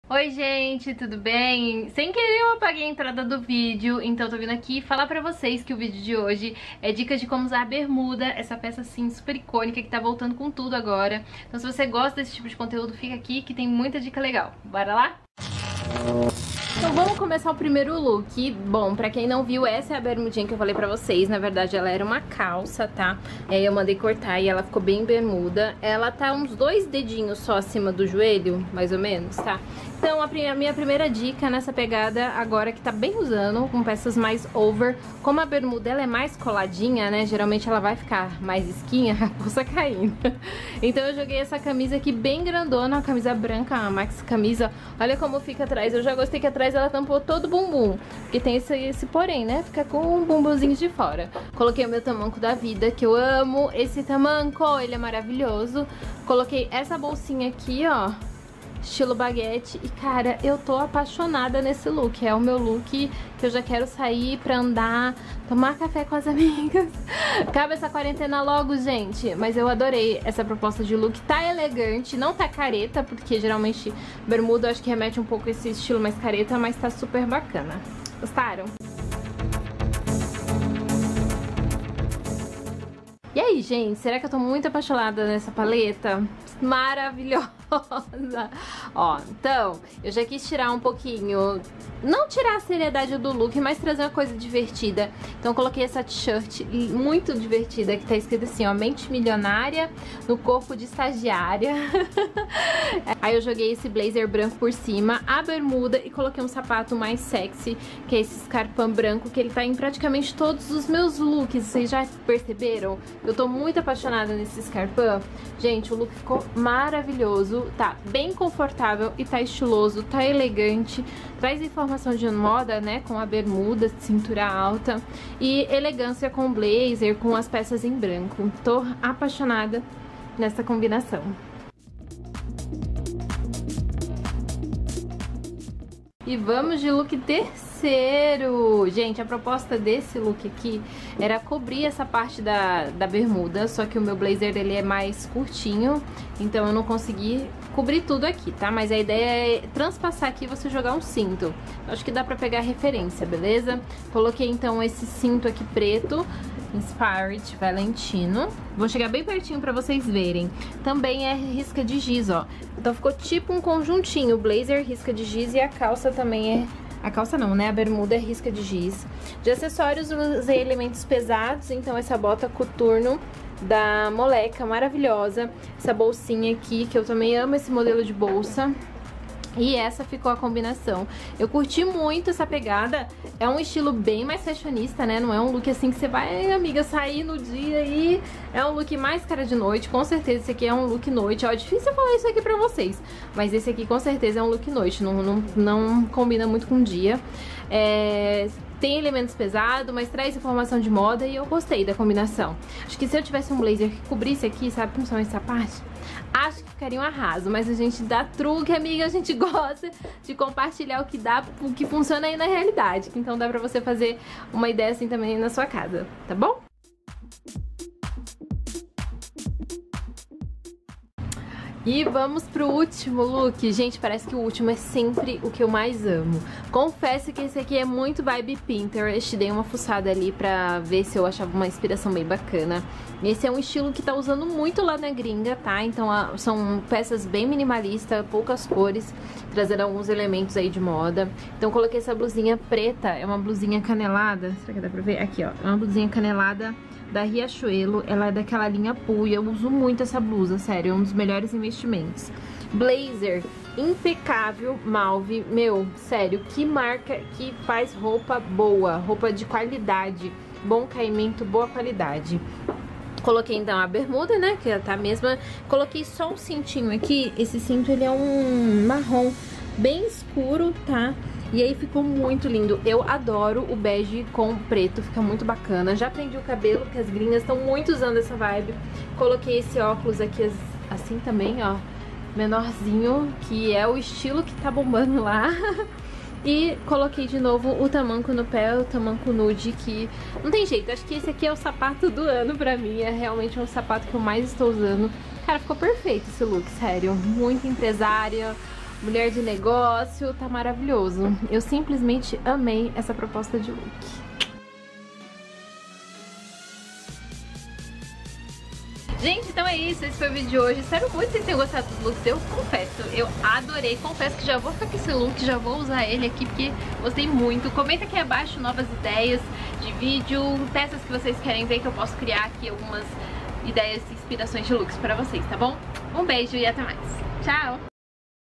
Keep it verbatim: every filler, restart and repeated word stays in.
Oi gente, tudo bem? Sem querer eu apaguei a entrada do vídeo, então eu tô vindo aqui falar pra vocês que o vídeo de hoje é dicas de como usar a bermuda, essa peça assim super icônica que tá voltando com tudo agora. Então se você gosta desse tipo de conteúdo, fica aqui que tem muita dica legal. Bora lá? Então vamos começar o primeiro look. Bom, pra quem não viu, essa é a bermudinha que eu falei pra vocês. Na verdade ela era uma calça, tá? E aí eu mandei cortar e ela ficou bem bermuda. Ela tá uns dois dedinhos só acima do joelho, mais ou menos, tá? Então a minha primeira dica nessa pegada agora que tá bem usando, com peças mais over, como a bermuda ela é mais coladinha, né? Geralmente ela vai ficar mais esquinha, a bolsa caindo. Então eu joguei essa camisa aqui bem grandona, uma camisa branca, uma maxi camisa. Olha como fica atrás, eu já gostei que atrás ela tampou todo o bumbum, porque tem esse, esse porém, né? Fica com o bumbumzinho de fora. Coloquei o meu tamanco da vida, que eu amo esse tamanco, ele é maravilhoso. Coloquei essa bolsinha aqui, ó, estilo baguete. E cara, eu tô apaixonada nesse look. É o meu look que eu já quero sair pra andar, tomar café com as amigas. Cabe essa quarentena logo, gente. Mas eu adorei essa proposta de look. Tá elegante, não tá careta, porque geralmente bermuda eu acho que remete um pouco a esse estilo mais careta, mas tá super bacana. Gostaram? E aí, gente, será que eu tô muito apaixonada nessa paleta? Maravilhosa! Ó, então, eu já quis tirar um pouquinho, não tirar a seriedade do look, mas trazer uma coisa divertida. Então eu coloquei essa t-shirt muito divertida, que tá escrito assim, ó, mente milionária no corpo de estagiária. Aí eu joguei esse blazer branco por cima, a bermuda e coloquei um sapato mais sexy, que é esse escarpão branco, que ele tá em praticamente todos os meus looks. Vocês já perceberam? Eu tô muito apaixonada nesse escarpão. Gente, o look ficou maravilhoso, tá bem confortável e tá estiloso, tá elegante, traz informação de moda, né, com a bermuda, cintura alta e elegância com blazer, com as peças em branco. Tô apaixonada nessa combinação. E vamos de look terceiro. Gente, a proposta desse look aqui era cobrir essa parte da, da bermuda, só que o meu blazer ele é mais curtinho, então eu não consegui cobrir tudo aqui, tá? Mas a ideia é transpassar aqui e você jogar um cinto. Acho que dá pra pegar referência, beleza? Coloquei então esse cinto aqui preto, Inspired Valentino. Vou chegar bem pertinho pra vocês verem. Também é risca de giz, ó. Então ficou tipo um conjuntinho, blazer, risca de giz e a calça também é... A calça não, né? A bermuda é risca de giz. De acessórios usei elementos pesados, então essa bota coturno da Moleca, maravilhosa. Essa bolsinha aqui, que eu também amo esse modelo de bolsa. E essa ficou a combinação. Eu curti muito essa pegada. É um estilo bem mais fashionista, né? Não é um look assim que você vai, amiga, sair no dia e... É um look mais cara de noite. Com certeza esse aqui é um look noite. Ó, é difícil eu falar isso aqui pra vocês, mas esse aqui com certeza é um look noite. Não, não, não combina muito com o dia. É... Tem elementos pesados, mas traz informação de moda e eu gostei da combinação. Acho que se eu tivesse um blazer que cobrisse aqui, sabe, principalmente essa parte, acho que ficaria um arraso. Mas a gente dá truque, amiga, a gente gosta de compartilhar o que dá, o que funciona aí na realidade. Então dá pra você fazer uma ideia assim também na sua casa, tá bom? E vamos pro último look. Gente, parece que o último é sempre o que eu mais amo. Confesso que esse aqui é muito vibe Pinterest. Dei uma fuçada ali pra ver se eu achava uma inspiração bem bacana. Esse é um estilo que tá usando muito lá na gringa, tá? Então a, são peças bem minimalistas, poucas cores, trazendo alguns elementos aí de moda. Então coloquei essa blusinha preta, é uma blusinha canelada. Será que dá pra ver? Aqui, ó, é uma blusinha canelada da Riachuelo, ela é daquela linha Pool e eu uso muito essa blusa, sério, é um dos melhores investimentos. Blazer impecável, Malve, meu, sério, que marca que faz roupa boa, roupa de qualidade, bom caimento, boa qualidade. Coloquei então a bermuda, né, que tá a mesma, coloquei só um cintinho aqui, esse cinto ele é um marrom bem escuro, tá? E aí ficou muito lindo. Eu adoro o bege com preto, fica muito bacana. Já prendi o cabelo, porque as gringas estão muito usando essa vibe. Coloquei esse óculos aqui assim também, ó, menorzinho, que é o estilo que tá bombando lá. E coloquei de novo o tamanco no pé, o tamanco nude, que não tem jeito. Acho que esse aqui é o sapato do ano pra mim. É realmente um sapato que eu mais estou usando. Cara, ficou perfeito esse look, sério. Muito empresária, mulher de negócio, tá maravilhoso. Eu simplesmente amei essa proposta de look. Gente, então é isso, esse foi o vídeo de hoje. Espero muito que vocês tenham gostado dos looks. Eu confesso, eu adorei. Confesso que já vou ficar com esse look, já vou usar ele aqui porque gostei muito. Comenta aqui abaixo novas ideias de vídeo, peças que vocês querem ver, que eu posso criar aqui algumas ideias e inspirações de looks pra vocês, tá bom? Um beijo e até mais. Tchau!